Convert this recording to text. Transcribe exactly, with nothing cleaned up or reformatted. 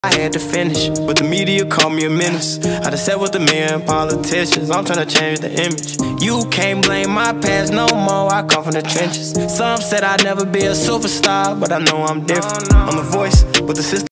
I had to finish, but the media called me a menace. I done sat with the men, politicians, I'm trying to change the image. You can't blame my past no more, I come from the trenches. Some said I'd never be a superstar, but I know I'm different. I'm the voice, but the system